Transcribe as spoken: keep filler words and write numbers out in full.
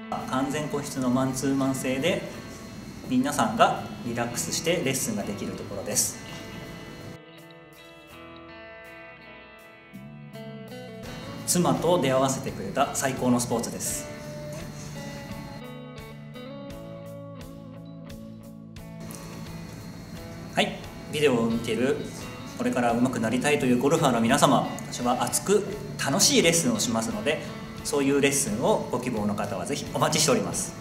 完全個室のマンツーマン制で皆さんがリラックスしてレッスンができるところです。妻と出会わせてくれた最高のスポーツです。はい、ビデオを見ているこれから上手くなりたいというゴルファーの皆様、私は熱く楽しいレッスンをしますので、そういうレッスンをご希望の方はぜひお待ちしております。